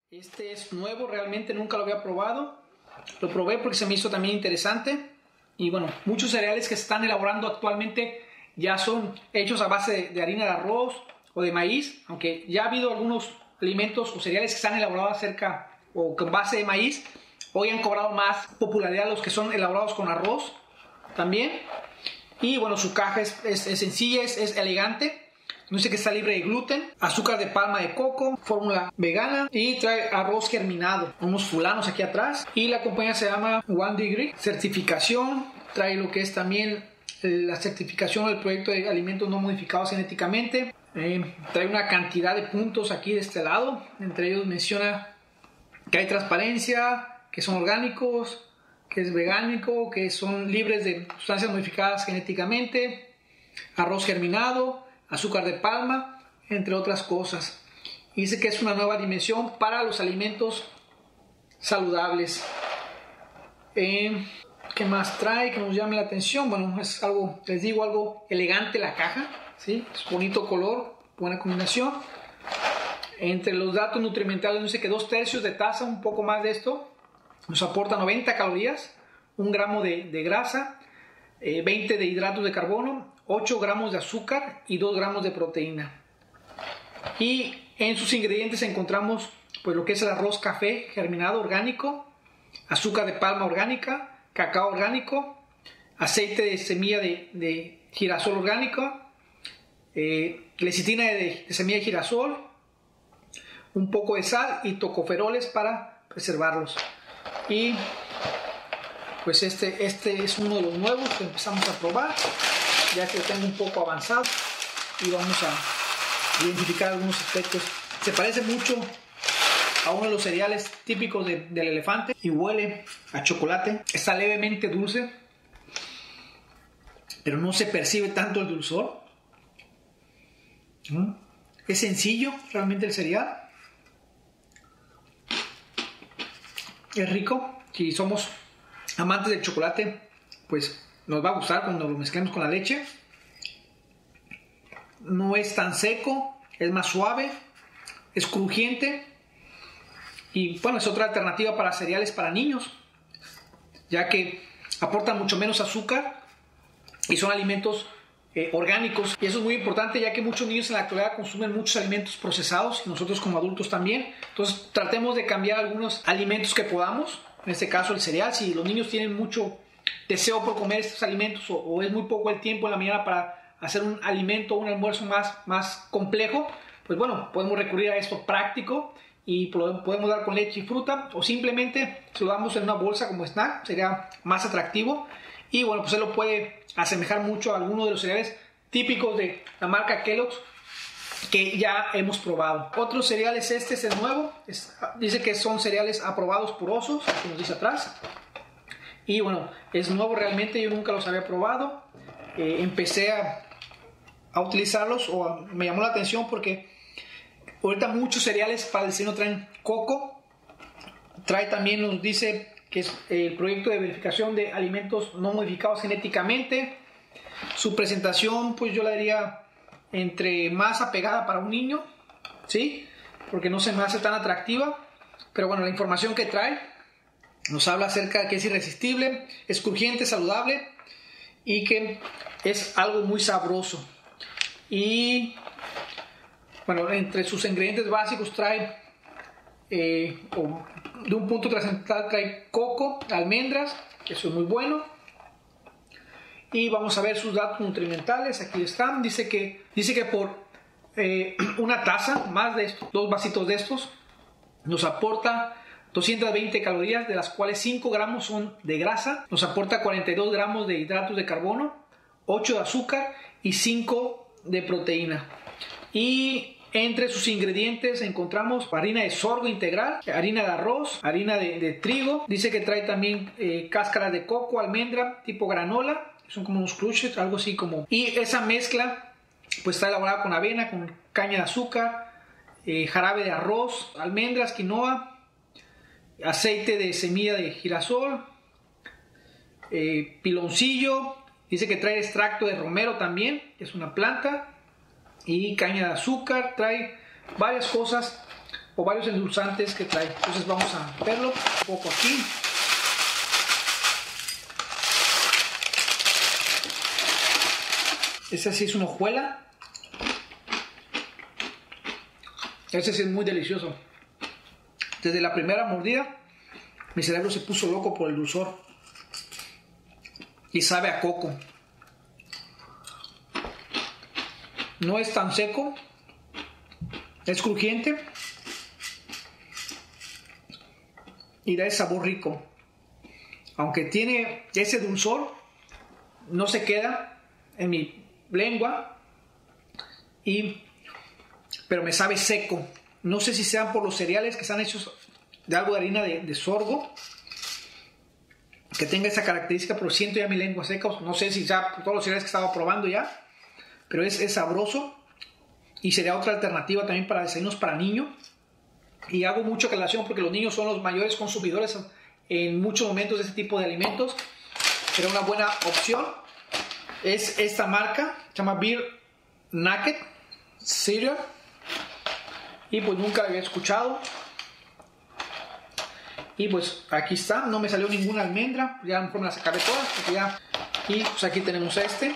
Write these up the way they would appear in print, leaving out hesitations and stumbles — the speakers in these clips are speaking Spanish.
Este es nuevo, realmente nunca lo había probado. Lo probé porque se me hizo también interesante. Y bueno, muchos cereales que se están elaborando actualmente ya son hechos a base de harina de arroz o de maíz, aunque ya ha habido algunos alimentos o cereales que se han elaborado acerca o con base de maíz. Hoy han cobrado más popularidad los que son elaborados con arroz también. Y bueno, su caja es sencilla, es elegante. No sé que está libre de gluten, azúcar de palma de coco, fórmula vegana y trae arroz germinado, unos fulanos aquí atrás. Y la compañía se llama One Degree, certificación, trae lo que es también la certificación del proyecto de alimentos no modificados genéticamente. Trae una cantidad de puntos aquí de este lado, entre ellos menciona que hay transparencia, que son orgánicos, que es vegánico, que son libres de sustancias modificadas genéticamente, arroz germinado, azúcar de palma, entre otras cosas. Y dice que es una nueva dimensión para los alimentos saludables. ¿Qué más trae que nos llame la atención? Bueno, es algo, les digo, algo elegante la caja, ¿sí? Es bonito color, buena combinación. Entre los datos nutrimentales dice que 2/3 de taza, un poco más de esto, nos aporta 90 calorías, 1 gramo de grasa, 20 de hidratos de carbono, 8 gramos de azúcar y 2 gramos de proteína. Y en sus ingredientes encontramos pues lo que es el arroz café germinado orgánico, azúcar de palma orgánica, cacao orgánico, aceite de semilla de girasol orgánico, lecitina de semilla de girasol, un poco de sal y tocoferoles para preservarlos. Y pues este es uno de los nuevos que empezamos a probar, ya que lo tengo un poco avanzado, y vamos a identificar algunos aspectos. Se parece mucho a uno de los cereales típicos del elefante y huele a chocolate. Está levemente dulce, pero no se percibe tanto el dulzor. Es sencillo realmente el cereal. Es rico. Si somos amantes del chocolate, pues nos va a gustar cuando lo mezclemos con la leche. No es tan seco, es más suave, es crujiente. Y bueno, es otra alternativa para cereales para niños, ya que aportan mucho menos azúcar y son alimentos orgánicos. Y eso es muy importante, ya que muchos niños en la actualidad consumen muchos alimentos procesados, y nosotros como adultos también. Entonces tratemos de cambiar algunos alimentos que podamos, en este caso el cereal. Si los niños tienen mucho deseo por comer estos alimentos o es muy poco el tiempo en la mañana para hacer un alimento, un almuerzo más complejo, pues bueno, podemos recurrir a esto práctico y podemos dar con leche y fruta, o simplemente se lo damos en una bolsa como snack, sería más atractivo. Y bueno, pues él lo puede asemejar mucho a alguno de los cereales típicos de la marca Kellogg's que ya hemos probado. Otro cereal es este, es el nuevo, dice que son cereales aprobados por osos, como nos dice atrás. Y bueno, es nuevo realmente, yo nunca los había probado. Empecé a utilizarlos, o me llamó la atención porque ahorita muchos cereales para el desayuno traen coco. Trae también, nos dice que es el proyecto de verificación de alimentos no modificados genéticamente. Su presentación, pues yo la diría entre más apegada para un niño, ¿sí? Porque no se me hace tan atractiva. Pero bueno, la información que trae nos habla acerca de que es irresistible, es crujiente, saludable y que es algo muy sabroso. Y bueno, entre sus ingredientes básicos trae, de un punto trascendental, trae coco, almendras, eso es muy bueno. Y vamos a ver sus datos nutrimentales, aquí están. Dice que por una taza, más de estos, 2 vasitos de estos, nos aporta 220 calorías, de las cuales 5 gramos son de grasa, nos aporta 42 gramos de hidratos de carbono, 8 de azúcar y 5 de proteína. Y entre sus ingredientes encontramos harina de sorgo integral, harina de arroz, harina de trigo. Dice que trae también cáscaras de coco, almendra, tipo granola, son como unos crunches, algo así como. Y esa mezcla pues está elaborada con avena, con caña de azúcar, jarabe de arroz, almendras, quinoa, aceite de semilla de girasol, piloncillo. Dice que trae extracto de romero también, que es una planta, y caña de azúcar. Trae varias cosas o varios endulzantes que trae. Entonces vamos a verlo un poco aquí. Esta sí es una hojuela. Ese sí es muy delicioso. Desde la primera mordida, mi cerebro se puso loco por el dulzor. Y sabe a coco. No es tan seco. Es crujiente. Y da ese sabor rico. Aunque tiene ese dulzor, no se queda en mi lengua. Pero me sabe seco. No sé si sean por los cereales que están hechos de algo de harina de sorgo, que tenga esa característica, pero siento ya mi lengua seca. No sé si sea por todos los cereales que estaba probando ya, pero es sabroso y sería otra alternativa también para desayunos para niños. Y hago mucha relación porque los niños son los mayores consumidores en muchos momentos de este tipo de alimentos. Pero una buena opción es esta marca, se llama Beer Naked Cereal, y pues nunca la había escuchado. Y pues aquí está, no me salió ninguna almendra, ya me las acabé todas, porque ya. Y pues aquí tenemos este.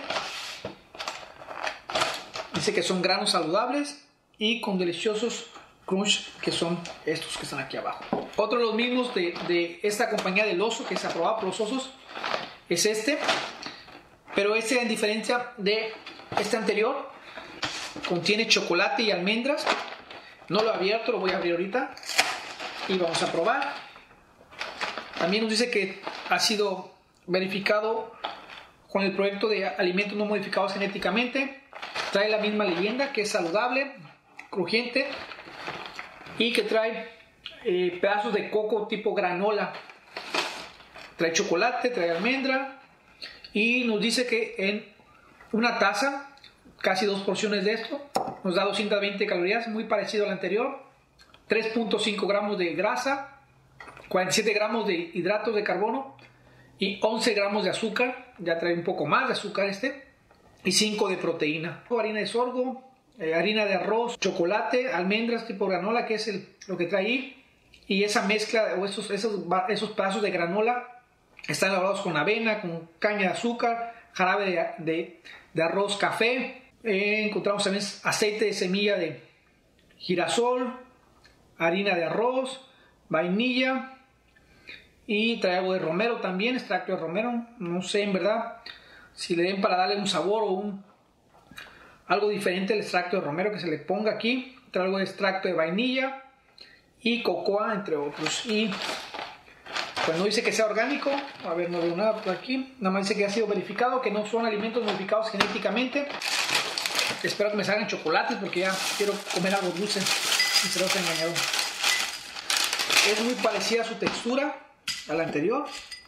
Dice que son granos saludables y con deliciosos crunch, que son estos que están aquí abajo. Otro de los mismos de esta compañía del oso, que es aprobado por los osos, es este. Pero este, en diferencia de este anterior, contiene chocolate y almendras. No lo he abierto, lo voy a abrir ahorita y vamos a probar. También nos dice que ha sido verificado con el proyecto de alimentos no modificados genéticamente. Trae la misma leyenda, que es saludable, crujiente, y que trae pedazos de coco tipo granola. Trae chocolate, trae almendra, y nos dice que en una taza, casi 2 porciones de esto, nos da 220 calorías, muy parecido al anterior. 3.5 gramos de grasa, 47 gramos de hidratos de carbono y 11 gramos de azúcar. Ya trae un poco más de azúcar y 5 de proteína. Harina de sorgo, harina de arroz, chocolate, almendras tipo granola, que es lo que trae ahí. Y esa mezcla o esos pedazos de granola están elaborados con avena, con caña de azúcar, jarabe de arroz, café. Encontramos también aceite de semilla de girasol, harina de arroz, vainilla, y trae algo de romero también, extracto de romero. No sé en verdad si le den para darle un sabor o algo diferente al extracto de romero que se le ponga aquí. Trae algo de extracto de vainilla y cocoa, entre otros. Y pues no dice que sea orgánico. A ver, no veo nada por aquí. Nada más dice que ha sido verificado, que no son alimentos modificados genéticamente. Espero que me salgan chocolates porque ya quiero comer algo dulce y se los he engañado. Es muy parecida a su textura a la anterior,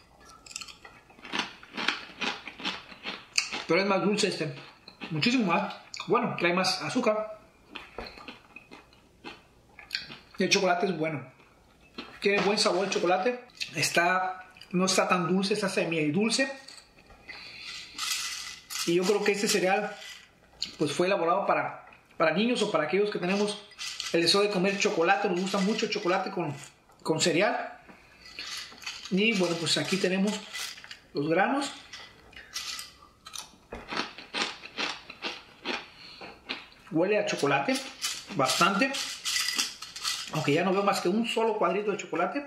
pero es más dulce muchísimo más. Bueno, trae más azúcar y el chocolate es bueno, tiene buen sabor el chocolate. No está tan dulce, está semidulce, y yo creo que este cereal pues fue elaborado para niños o para aquellos que tenemos el deseo de comer chocolate. Nos gusta mucho el chocolate con cereal. Y bueno, pues aquí tenemos los granos. Huele a chocolate bastante, aunque ya no veo más que un solo cuadrito de chocolate.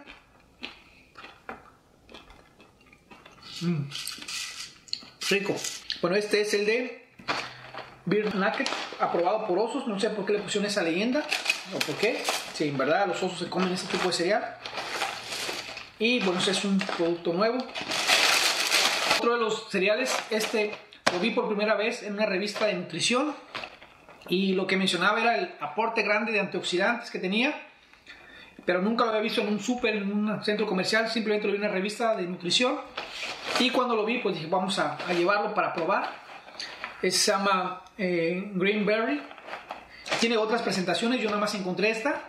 Rico. Bueno, este es el de Beer Naked, aprobado por osos. No sé por qué le pusieron esa leyenda o por qué. Si en verdad los osos se comen este tipo de cereal. Y bueno, este es un producto nuevo. Otro de los cereales, lo vi por primera vez en una revista de nutrición, y lo que mencionaba era el aporte grande de antioxidantes que tenía, pero nunca lo había visto en un súper, en un centro comercial. Simplemente lo vi en una revista de nutrición, y cuando lo vi pues dije vamos a llevarlo para probar. Se llama Green Berry. Tiene otras presentaciones, yo nada más encontré esta,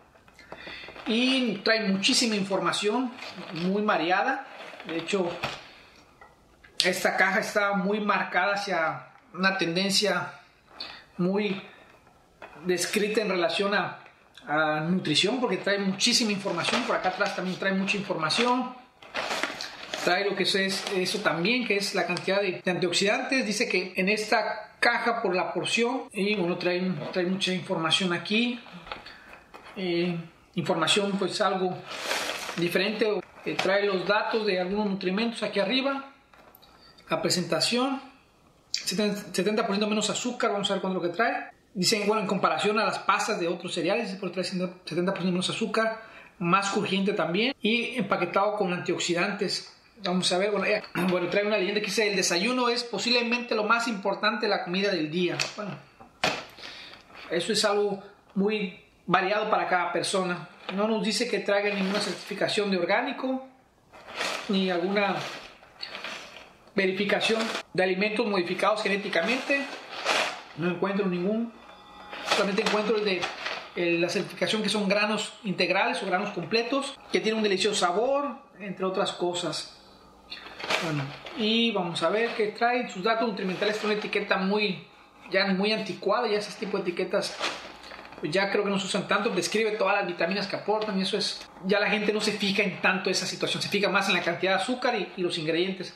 y trae muchísima información, muy mareada. De hecho, esta caja está muy marcada hacia una tendencia muy descrita en relación a a nutrición, porque trae muchísima información. Por acá atrás también trae mucha información. Trae lo que es eso también, que es la cantidad de antioxidantes. Dice que en esta caja por la porción, y bueno, trae mucha información aquí. Información pues algo diferente. Trae los datos de algunos nutrimentos aquí arriba. La presentación. 70% menos azúcar. Vamos a ver cuánto es lo que trae. Dicen, bueno, en comparación a las pastas de otros cereales, trae 70% menos azúcar. Más crujiente también. Y empaquetado con antioxidantes. Vamos a ver, bueno, trae una leyenda que dice: el desayuno es posiblemente lo más importante de la comida del día. Bueno, eso es algo muy variado para cada persona. No nos dice que traiga ninguna certificación de orgánico, ni alguna verificación de alimentos modificados genéticamente. No encuentro ningún. Solamente encuentro el de la certificación que son granos integrales o granos completos, que tiene un delicioso sabor, entre otras cosas. Bueno, y vamos a ver qué trae. Sus datos nutrimentales tienen una etiqueta muy anticuada. Ya ese tipo de etiquetas pues ya creo que no se usan tanto. Describe todas las vitaminas que aportan, y eso es, ya la gente no se fija en tanto esa situación, se fija más en la cantidad de azúcar y los ingredientes.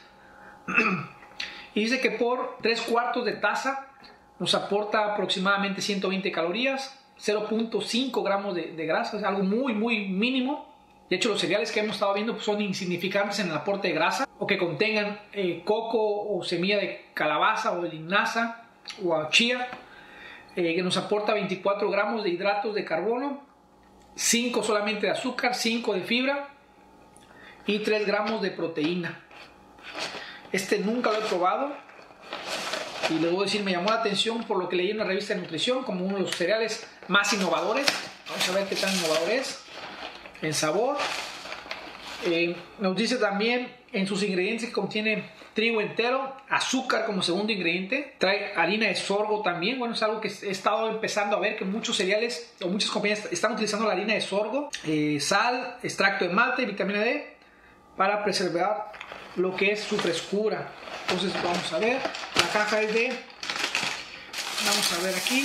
Y dice que por 3/4 de taza nos aporta aproximadamente 120 calorías, 0.5 gramos de grasa. Es algo muy mínimo. De hecho, los cereales que hemos estado viendo pues son insignificantes en el aporte de grasa, o que contengan coco o semilla de calabaza o de linaza o chía, que nos aporta 24 gramos de hidratos de carbono, 5 solamente de azúcar, 5 de fibra y 3 gramos de proteína. Este nunca lo he probado y les voy a decir, me llamó la atención por lo que leí en una revista de nutrición como uno de los cereales más innovadores. Vamos a ver qué tan innovador es en sabor. Nos dice también en sus ingredientes que contiene trigo entero, azúcar como segundo ingrediente, trae harina de sorgo también. Bueno, es algo que he estado empezando a ver, que muchos cereales o muchas compañías están utilizando la harina de sorgo, sal, extracto de malta y vitamina D para preservar lo que es su frescura. Entonces vamos a ver, la caja es de, vamos a ver aquí,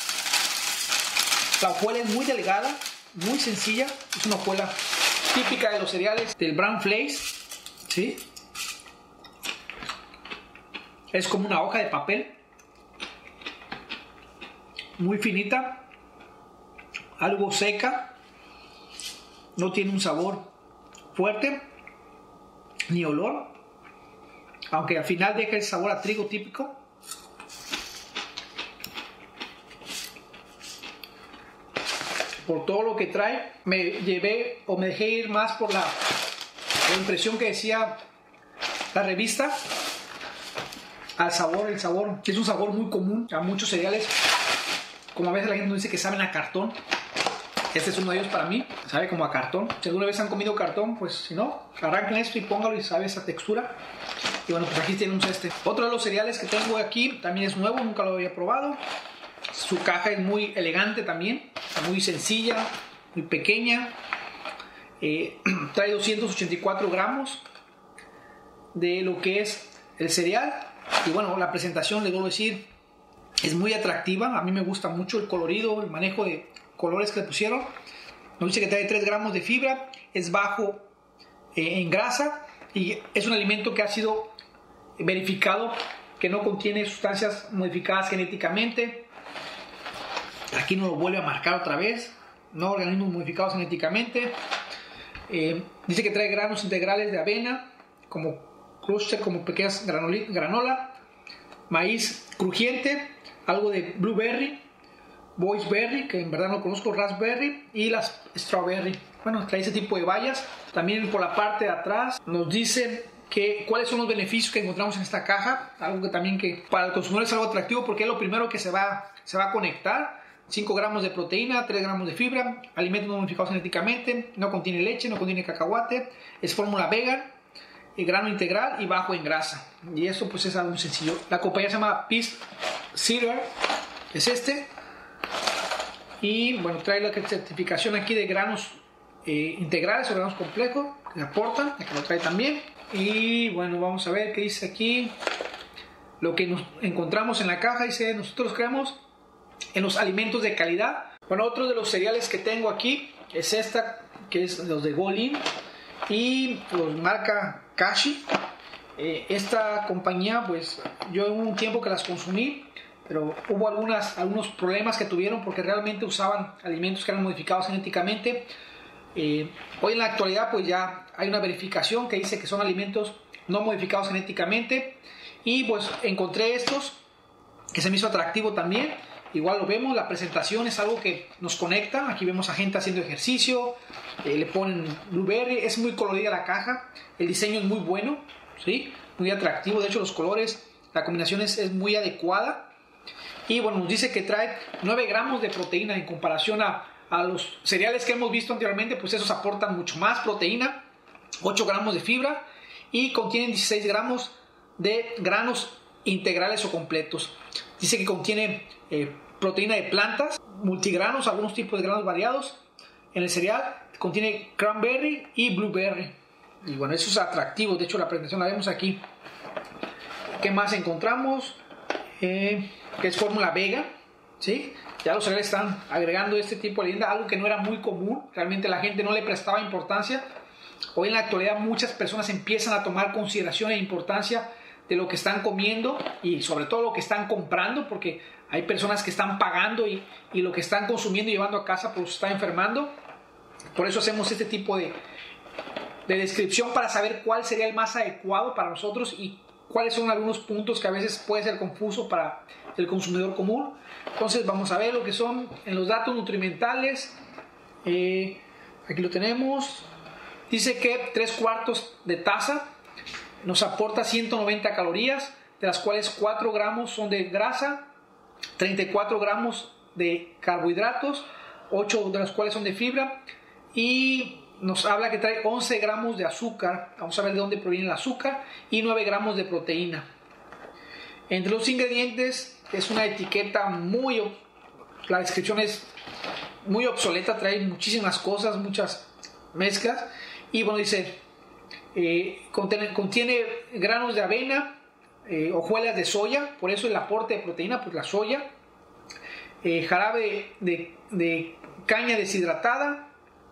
la hojuela es muy delgada, muy sencilla, es una hojuela típica de los cereales del Bran Flakes, ¿sí? Es como una hoja de papel, muy finita, algo seca, no tiene un sabor fuerte, ni olor, aunque al final deja el sabor a trigo típico. Por todo lo que trae, me dejé ir más por la impresión que decía la revista, al sabor. El sabor es un sabor muy común a muchos cereales, como a veces la gente nos dice que saben a cartón. Este es uno de ellos para mí, sabe como a cartón. Si alguna vez han comido cartón, pues si no, arranquen esto y póngalo y sabe esa textura. Y bueno, pues aquí tenemos este. Otro de los cereales que tengo aquí también es nuevo, nunca lo había probado. Su caja es muy elegante también, muy sencilla, muy pequeña. Trae 284 gramos de lo que es el cereal. Y bueno, la presentación, les vuelvo a decir, es muy atractiva. A mí me gusta mucho el colorido, el manejo de colores que le pusieron. Nos dice que trae 3 gramos de fibra, es bajo en grasa y es un alimento que ha sido verificado que no contiene sustancias modificadas genéticamente. Aquí nos lo vuelve a marcar otra vez, no organismos modificados genéticamente. Dice que trae granos integrales de avena, como cluster, como pequeñas granola, maíz crujiente, algo de blueberry, boysenberry, que en verdad no conozco, raspberry y las strawberry. Bueno, trae ese tipo de bayas. También por la parte de atrás nos dice cuáles son los beneficios que encontramos en esta caja, algo que también que para el consumidor es algo atractivo porque es lo primero que se va a conectar. 5 gramos de proteína, 3 gramos de fibra, alimentos no modificados genéticamente, no contiene leche, no contiene cacahuate, es fórmula vegan, grano integral y bajo en grasa. Y eso pues es algo muy sencillo. La compañía se llama Peace Cereal, es este. Y bueno, trae la certificación aquí de granos integrales o granos complejos que aportan, aquí lo trae también. Y bueno, vamos a ver qué dice aquí. Lo que nos encontramos en la caja dice: nosotros creemos en los alimentos de calidad Bueno, otro de los cereales que tengo aquí es esta, que es los de Golin y los marca Kashi. Esta compañía, pues yo en un tiempo que las consumí, pero hubo algunos problemas que tuvieron porque realmente usaban alimentos que eran modificados genéticamente. Hoy en la actualidad pues ya hay una verificación que dice que son alimentos no modificados genéticamente, y pues encontré estos que se me hizo atractivo también. Igual lo vemos, la presentación es algo que nos conecta. Aquí vemos a gente haciendo ejercicio, le ponen blueberry, es muy colorida la caja, el diseño es muy bueno, ¿sí? Muy atractivo, de hecho los colores, la combinación es muy adecuada. Y bueno, nos dice que trae 9 gramos de proteína en comparación a los cereales que hemos visto anteriormente, pues esos aportan mucho más proteína, 8 gramos de fibra, y contienen 16 gramos de granos integrales o completos. Dice que contiene proteína de plantas, multigranos, algunos tipos de granos variados. En el cereal contiene cranberry y blueberry. Y bueno, eso es atractivo, de hecho la presentación la vemos aquí. ¿Qué más encontramos? Que es fórmula Vega, ¿sí? Ya los cereales están agregando este tipo de leyenda, algo que no era muy común, realmente la gente no le prestaba importancia. Hoy en la actualidad muchas personas empiezan a tomar consideración e importancia de lo que están comiendo y sobre todo lo que están comprando, porque hay personas que están pagando y lo que están consumiendo y llevando a casa pues está enfermando. Por eso hacemos este tipo de descripción para saber cuál sería el más adecuado para nosotros y cuáles son algunos puntos que a veces puede ser confuso para el consumidor común. Entonces vamos a ver lo que son en los datos nutrimentales. Aquí lo tenemos. Dice que 3/4 de taza nos aporta 190 calorías, de las cuales 4 gramos son de grasa, 34 gramos de carbohidratos, 8 de los cuales son de fibra, y nos habla que trae 11 gramos de azúcar. Vamos a ver de dónde proviene el azúcar, y 9 gramos de proteína. Entre los ingredientes es una etiqueta la descripción es muy obsoleta, trae muchísimas cosas, muchas mezclas, y bueno, dice contiene granos de avena, hojuelas de soya, por eso el aporte de proteína, pues la soya, jarabe de caña deshidratada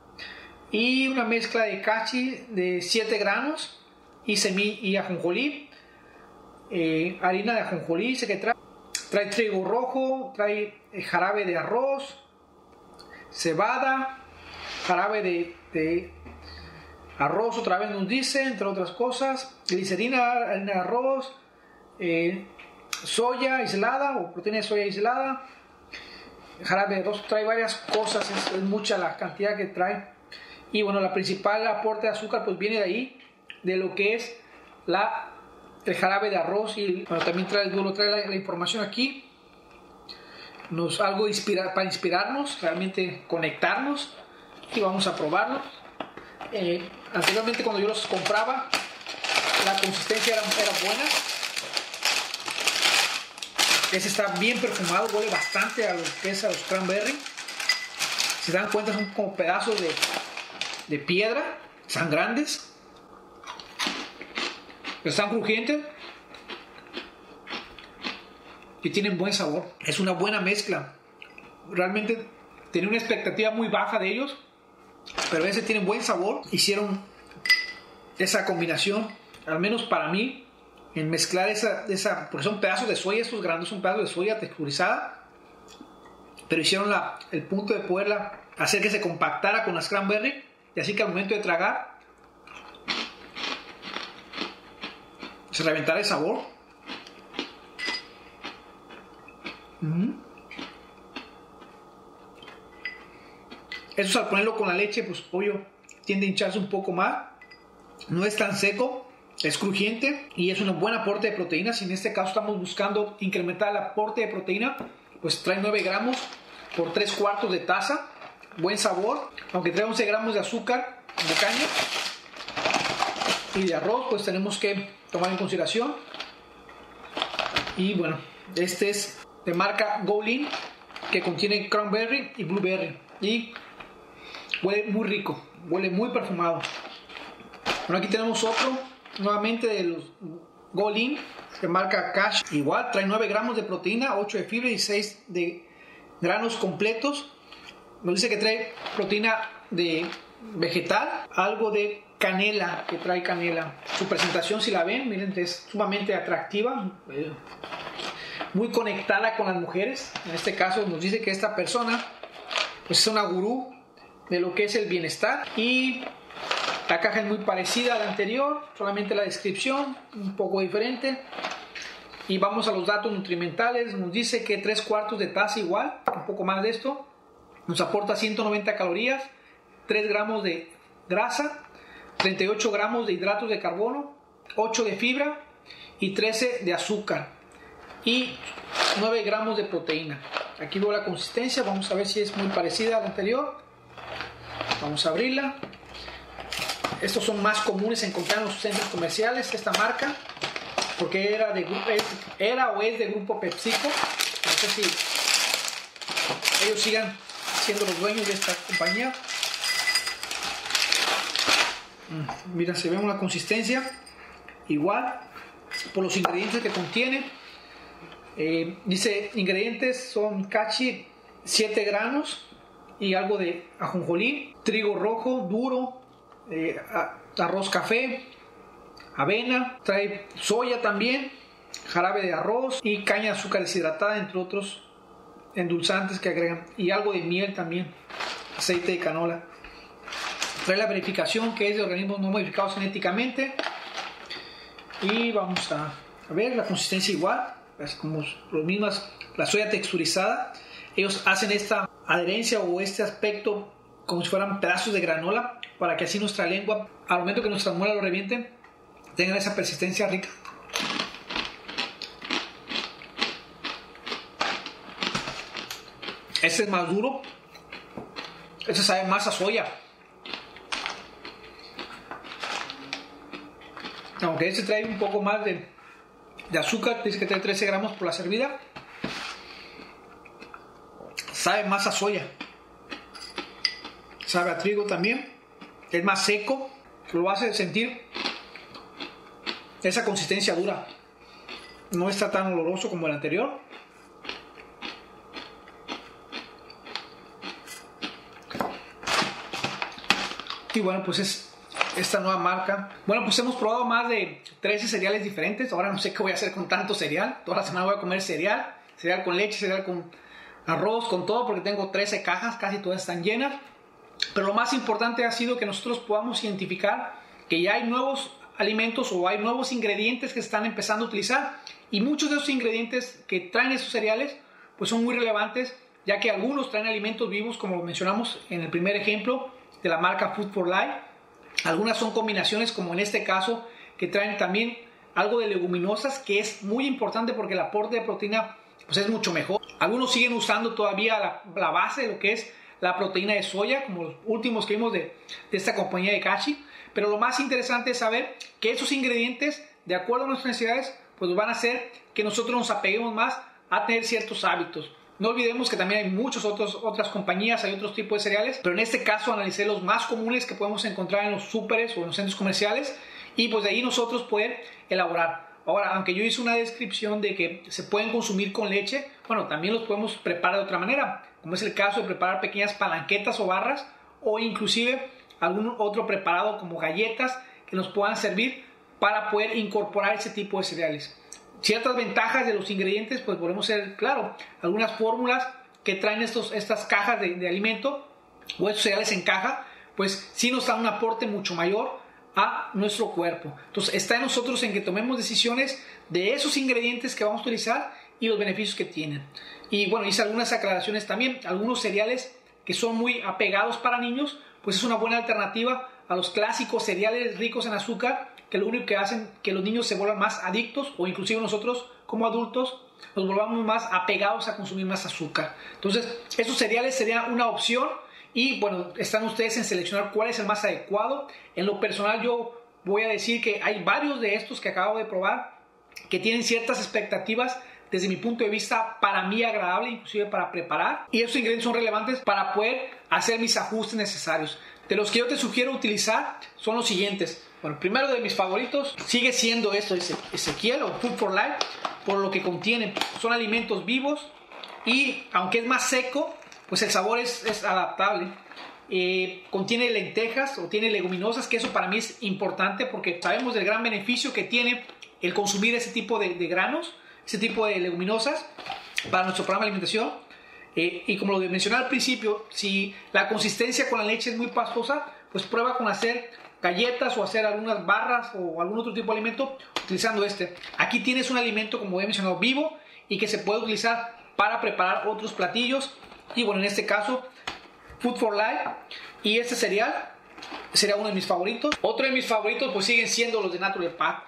y una mezcla de kashi de 7 granos y ajonjolí, harina de ajonjolí, dice que trae trigo rojo, trae jarabe de arroz, cebada, jarabe de arroz, otra vez nos dice, entre otras cosas, glicerina, harina de arroz, soya aislada o proteína de soya aislada, jarabe de arroz, trae varias cosas, es mucha la cantidad que trae. Y bueno, la principal aporte de azúcar pues viene de ahí, de lo que es el jarabe de arroz. Y bueno, también trae la información aquí, algo para inspirarnos, realmente conectarnos, y vamos a probarlo. Anteriormente cuando yo los compraba la consistencia era buena. Ese está bien perfumado, huele bastante a lo que es a los cranberry. Si se dan cuenta son como pedazos de piedra, están grandes, pero están crujientes y tienen buen sabor. Es una buena mezcla. Realmente tenía una expectativa muy baja de ellos, pero ese tiene buen sabor. Hicieron esa combinación, al menos para mí, en mezclar porque son pedazos de soya, estos grandes son pedazos de soya texturizada, pero hicieron el punto de poderla hacer que se compactara con las cranberry, y así que al momento de tragar se reventara el sabor. Eso al ponerlo con la leche, pues obvio, tiende a hincharse un poco más. No es tan seco, es crujiente y es un buen aporte de proteína. Si en este caso estamos buscando incrementar el aporte de proteína, pues trae 9 gramos por 3/4 de taza. Buen sabor, aunque trae 11 gramos de azúcar de caña y de arroz, pues tenemos que tomar en consideración. Y bueno, este es de marca Golin, que contiene cranberry y blueberry, y huele muy rico, huele muy perfumado. Bueno, aquí tenemos otro nuevamente de los Golin, de marca Cash. Igual trae 9 gramos de proteína, 8 de fibra y 6 de granos completos. Nos dice que trae proteína de vegetal, algo de canela, que trae canela. Su presentación, si la ven, miren, es sumamente atractiva, muy conectada con las mujeres. En este caso nos dice que esta persona pues es una gurú de lo que es el bienestar, y la caja es muy parecida a la anterior, solamente la descripción un poco diferente. Y vamos a los datos nutrimentales. Nos dice que 3/4 de taza igual, un poco más de esto, nos aporta 190 calorías, 3 gramos de grasa, 38 gramos de hidratos de carbono, 8 de fibra y 13 de azúcar, y 9 gramos de proteína. Aquí veo la consistencia, vamos a ver si es muy parecida a la anterior. Vamos a abrirla. Estos son más comunes encontrar en los centros comerciales, esta marca, porque era o es de Grupo PepsiCo. No sé si ellos sigan siendo los dueños de esta compañía. Mira, se ve una consistencia igual por los ingredientes que contiene. Dice ingredientes son cachi 7 granos y algo de ajonjolí, trigo rojo duro, arroz café, avena, trae soya también, jarabe de arroz y caña de azúcar deshidratada, entre otros endulzantes que agregan, y algo de miel también, aceite de canola. Trae la verificación que es de organismos no modificados genéticamente, y vamos a ver la consistencia igual, así como los mismas, la soya texturizada. Ellos hacen esta adherencia o este aspecto como si fueran pedazos de granola, para que así nuestra lengua, al momento que nuestra muela lo revienten, tengan esa persistencia rica. Este es más duro, este sabe más a soya, aunque este trae un poco más de azúcar. Dice que trae 13 gramos por la servida. Sabe más a soya, sabe a trigo también, es más seco, lo hace sentir esa consistencia dura, no está tan oloroso como el anterior. Y bueno, pues es esta nueva marca. Bueno, pues hemos probado más de 13 cereales diferentes. Ahora no sé qué voy a hacer con tanto cereal. Toda la semana voy a comer cereal con leche, cereal con arroz, con todo, porque tengo 13 cajas, casi todas están llenas. Pero lo más importante ha sido que nosotros podamos identificar que ya hay nuevos alimentos o hay nuevos ingredientes que se están empezando a utilizar, y muchos de esos ingredientes que traen esos cereales pues son muy relevantes, ya que algunos traen alimentos vivos, como lo mencionamos en el primer ejemplo de la marca Food for Life. Algunas son combinaciones, como en este caso, que traen también algo de leguminosas, que es muy importante porque el aporte de proteína pues es mucho mejor. Algunos siguen usando todavía la base de lo que es la proteína de soya, como los últimos que vimos de esta compañía de Kashi. Pero lo más interesante es saber que esos ingredientes, de acuerdo a nuestras necesidades, pues van a hacer que nosotros nos apeguemos más a tener ciertos hábitos. No olvidemos que también hay muchas otras compañías, hay otros tipos de cereales, pero en este caso analicé los más comunes que podemos encontrar en los súperes o en los centros comerciales, y pues de ahí nosotros poder elaborar. Ahora, aunque yo hice una descripción de que se pueden consumir con leche, bueno, también los podemos preparar de otra manera, como es el caso de preparar pequeñas palanquetas o barras, o inclusive algún otro preparado como galletas que nos puedan servir para poder incorporar ese tipo de cereales. Ciertas ventajas de los ingredientes, pues podemos ser, claro, algunas fórmulas que traen estas cajas de alimento o estos cereales en caja, pues sí nos dan un aporte mucho mayor a nuestro cuerpo. Entonces está en nosotros en que tomemos decisiones de esos ingredientes que vamos a utilizar y los beneficios que tienen. Y bueno, hice algunas aclaraciones también. Algunos cereales que son muy apegados para niños, pues es una buena alternativa a los clásicos cereales ricos en azúcar, que lo único que hacen que los niños se vuelvan más adictos, o inclusive nosotros como adultos nos volvamos más apegados a consumir más azúcar. Entonces esos cereales serían una opción, y bueno, están ustedes en seleccionar cuál es el más adecuado. En lo personal yo voy a decir que hay varios de estos que acabo de probar que tienen ciertas expectativas desde mi punto de vista para mí agradable, inclusive para preparar, y esos ingredientes son relevantes para poder hacer mis ajustes necesarios. De los que yo te sugiero utilizar son los siguientes. Bueno, primero de mis favoritos sigue siendo esto, Ezequiel o Food for Life, por lo que contienen. Son alimentos vivos, y aunque es más seco, pues el sabor es adaptable. Contiene lentejas o tiene leguminosas, que eso para mí es importante porque sabemos del gran beneficio que tiene el consumir ese tipo de granos, ese tipo de leguminosas para nuestro programa de alimentación. Y como lo mencioné al principio, si la consistencia con la leche es muy pastosa, pues prueba con hacer galletas o hacer algunas barras o algún otro tipo de alimento utilizando este. Aquí tienes un alimento, como he mencionado, vivo y que se puede utilizar para preparar otros platillos. Y bueno, en este caso, Food for Life. Y este cereal sería uno de mis favoritos. Otro de mis favoritos pues siguen siendo los de Natural Path.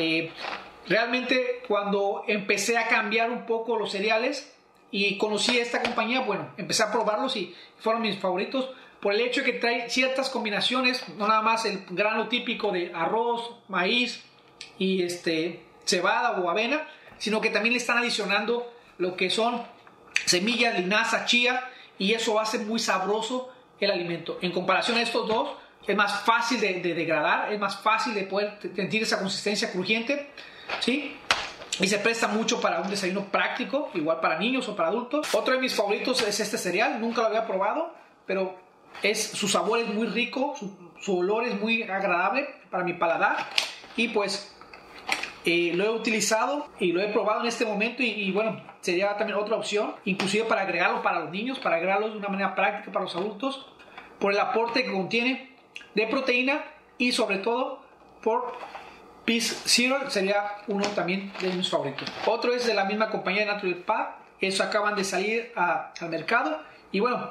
Realmente cuando empecé a cambiar un poco los cereales y conocí esta compañía, bueno, empecé a probarlos y fueron mis favoritos por el hecho de que trae ciertas combinaciones, no nada más el grano típico de arroz, maíz y cebada o avena, sino que también le están adicionando lo que son semillas, linaza, chía, y eso hace muy sabroso el alimento. En comparación a estos dos, es más fácil de degradar, es más fácil de poder sentir esa consistencia crujiente, ¿sí? Y se presta mucho para un desayuno práctico, igual para niños o para adultos. Otro de mis favoritos es este cereal, nunca lo había probado, pero su sabor es muy rico, su olor es muy agradable para mi paladar, y pues lo he utilizado y lo he probado en este momento y bueno, sería también otra opción, inclusive para agregarlo para los niños, para agregarlo de una manera práctica para los adultos, por el aporte que contiene de proteína y sobre todo por Peace Zero, sería uno también de mis favoritos. Otro es de la misma compañía de Natural Path, eso acaban de salir al mercado y bueno,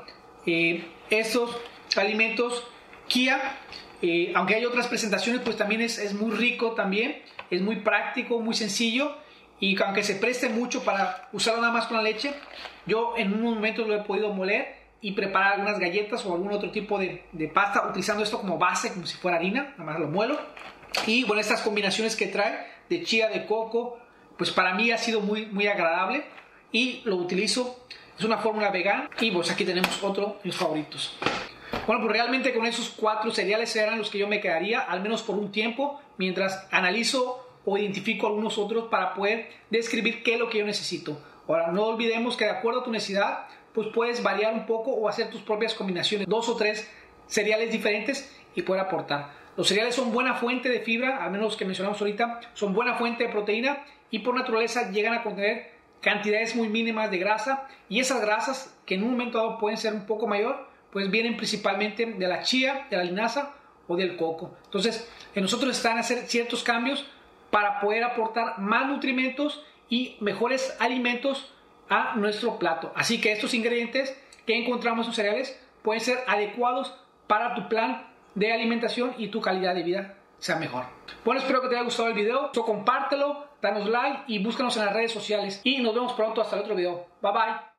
estos alimentos Kia, aunque hay otras presentaciones, pues también es muy rico también, es muy práctico, muy sencillo, y aunque se preste mucho para usarlo nada más con la leche, yo en un momento lo he podido moler y preparar algunas galletas o algún otro tipo de pasta utilizando esto como base, como si fuera harina, nada más lo muelo. Y bueno, estas combinaciones que trae de chía, de coco, pues para mí ha sido muy, muy agradable y lo utilizo. Es una fórmula vegana y pues aquí tenemos otro de mis favoritos. Bueno, pues realmente con esos 4 cereales eran los que yo me quedaría, al menos por un tiempo, mientras analizo o identifico algunos otros para poder describir qué es lo que yo necesito. Ahora, no olvidemos que de acuerdo a tu necesidad, pues puedes variar un poco o hacer tus propias combinaciones, 2 o 3 cereales diferentes y poder aportar. Los cereales son buena fuente de fibra, al menos los que mencionamos ahorita, son buena fuente de proteína y por naturaleza llegan a contener cantidades muy mínimas de grasa, y esas grasas que en un momento dado pueden ser un poco mayor, pues vienen principalmente de la chía, de la linaza o del coco. Entonces, en nosotros están a hacer ciertos cambios para poder aportar más nutrimentos y mejores alimentos a nuestro plato. Así que estos ingredientes que encontramos en los cereales pueden ser adecuados para tu plan de alimentación y tu calidad de vida sea mejor. Bueno, espero que te haya gustado el video. Compártelo, danos like y búscanos en las redes sociales. Y nos vemos pronto hasta el otro video. Bye bye.